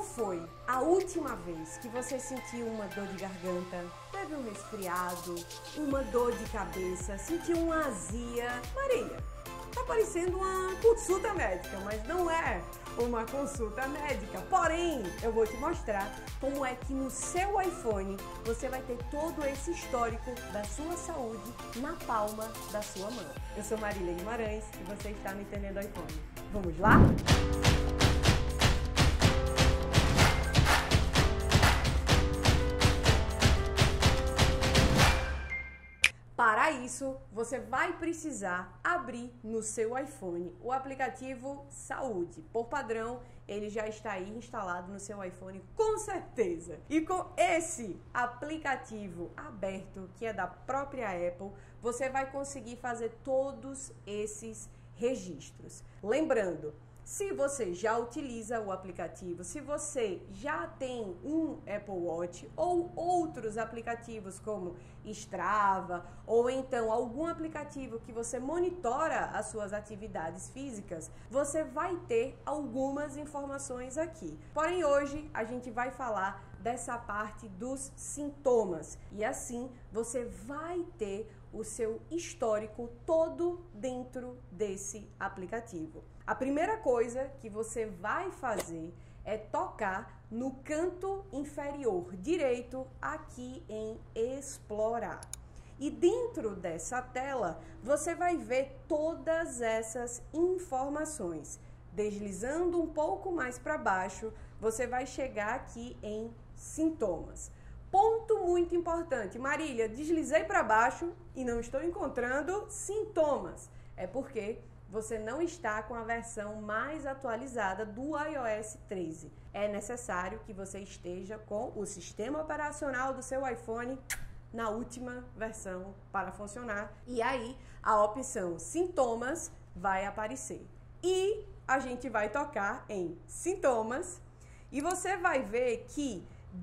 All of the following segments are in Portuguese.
foi a última vez que você sentiu uma dor de garganta, teve um resfriado, uma dor de cabeça, sentiu uma azia? Marília, tá parecendo uma consulta médica, mas não é uma consulta médica. Porém, eu vou te mostrar como é que no seu iPhone você vai ter todo esse histórico da sua saúde na palma da sua mão. Eu sou Marília Guimarães e você está no Entendendo iPhone. Vamos lá? Para isso, você vai precisar abrir no seu iPhone o aplicativo Saúde. Por padrão, ele já está aí instalado no seu iPhone, com certeza. E com esse aplicativo aberto, que é da própria Apple, você vai conseguir fazer todos esses registros. Lembrando, se você já utiliza o aplicativo, se você já tem um Apple Watch ou outros aplicativos como Strava ou então algum aplicativo que você monitora as suas atividades físicas, você vai ter algumas informações aqui. Porém, hoje a gente vai falar dessa parte dos sintomas e assim você vai ter o seu histórico todo dentro desse aplicativo. A primeira coisa que você vai fazer é tocar no canto inferior direito aqui em Explorar. E dentro dessa tela você vai ver todas essas informações. Deslizando um pouco mais para baixo, você vai chegar aqui em Sintomas. Ponto muito importante, Marília, deslizei para baixo e não estou encontrando sintomas. É porque você não está com a versão mais atualizada do iOS 13. É necessário que você esteja com o sistema operacional do seu iPhone na última versão para funcionar. E aí a opção Sintomas vai aparecer. E a gente vai tocar em Sintomas e você vai ver que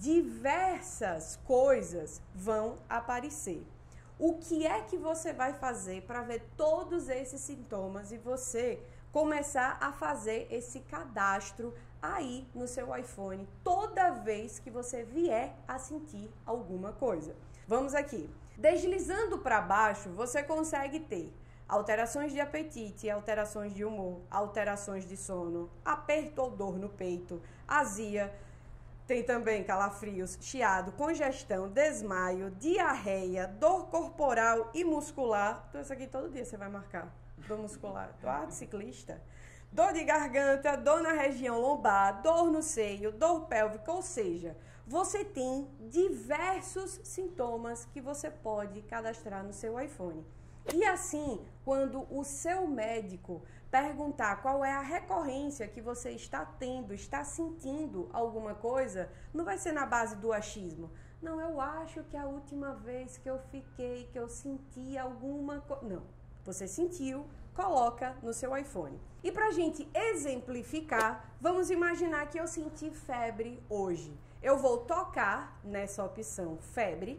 diversas coisas vão aparecer. O que é que você vai fazer para ver todos esses sintomas e você começar a fazer esse cadastro aí no seu iPhone toda vez que você vier a sentir alguma coisa? Vamos aqui. Deslizando para baixo, você consegue ter alterações de apetite, alterações de humor, alterações de sono, aperto ou dor no peito, azia. Tem também calafrios, chiado, congestão, desmaio, diarreia, dor corporal e muscular. Então, isso aqui todo dia você vai marcar. Dor muscular, dor de ciclista. Dor de garganta, dor na região lombar, dor no seio, dor pélvica. Ou seja, você tem diversos sintomas que você pode cadastrar no seu iPhone. E assim, quando o seu médico perguntar qual é a recorrência que você está tendo, está sentindo alguma coisa, não vai ser na base do achismo. Não, eu acho que a última vez que eu fiquei, que eu senti alguma coisa... Não, você sentiu, coloca no seu iPhone. E pra gente exemplificar, vamos imaginar que eu senti febre hoje. Eu vou tocar nessa opção febre.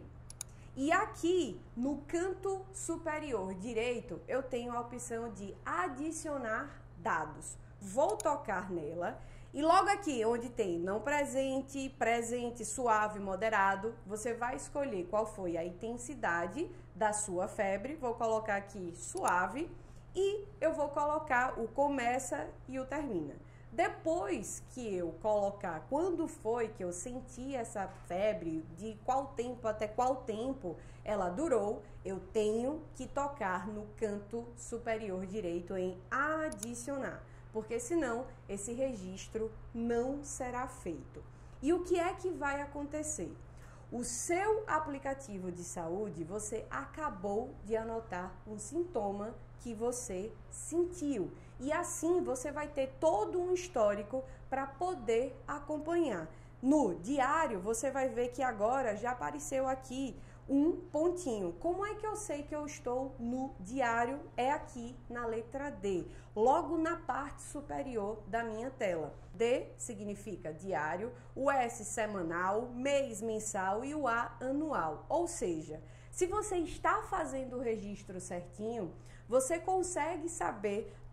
E aqui no canto superior direito eu tenho a opção de adicionar dados. Vou tocar nela e logo aqui onde tem não presente, presente, suave, moderado, você vai escolher qual foi a intensidade da sua febre. Vou colocar aqui suave e eu vou colocar o começa e o termina. Depois que eu colocar quando foi que eu senti essa febre, de qual tempo até qual tempo ela durou, eu tenho que tocar no canto superior direito em adicionar, porque senão esse registro não será feito. E o que é que vai acontecer? O seu aplicativo de saúde, você acabou de anotar um sintoma que você sentiu. E assim você vai ter todo um histórico para poder acompanhar. No diário, você vai ver que agora já apareceu aqui um pontinho. Como é que eu sei que eu estou no diário? É aqui na letra D, logo na parte superior da minha tela. D significa diário, o S semanal, mês mensal e o A anual. Ou seja, se você está fazendo o registro certinho, você consegue saber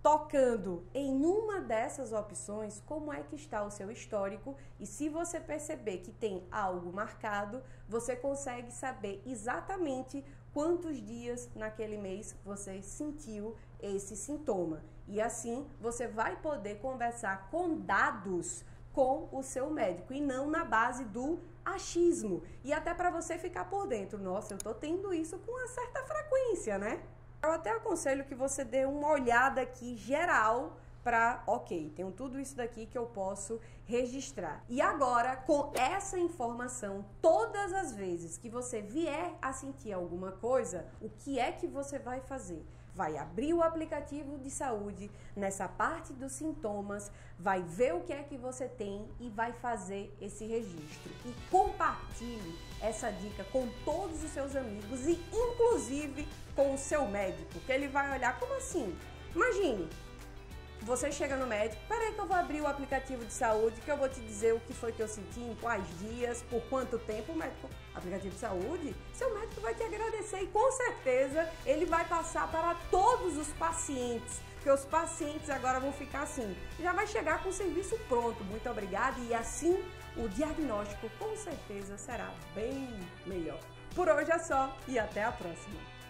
tocando em uma dessas opções, como é que está o seu histórico, e se você perceber que tem algo marcado, você consegue saber exatamente quantos dias naquele mês você sentiu esse sintoma. E assim você vai poder conversar com dados com o seu médico e não na base do achismo. E até para você ficar por dentro, nossa, eu tô tendo isso com uma certa frequência, né? Eu até aconselho que você dê uma olhada aqui geral para, ok, tenho tudo isso daqui que eu posso registrar. E agora, com essa informação, todas as vezes que você vier a sentir alguma coisa, o que é que você vai fazer? Vai abrir o aplicativo de saúde, nessa parte dos sintomas, vai ver o que é que você tem e vai fazer esse registro. E compartilhe essa dica com todos os seus amigos e inclusive com o seu médico, que ele vai olhar como assim? Imagine, você chega no médico, peraí que eu vou abrir o aplicativo de saúde, que eu vou te dizer o que foi que eu senti, em quais dias, por quanto tempo. O médico, aplicativo de saúde, seu médico vai te agradecer e com certeza ele vai passar para todos os pacientes, porque os pacientes agora vão ficar assim, já vai chegar com o serviço pronto, muito obrigada, e assim o diagnóstico com certeza será bem melhor. Por hoje é só e até a próxima!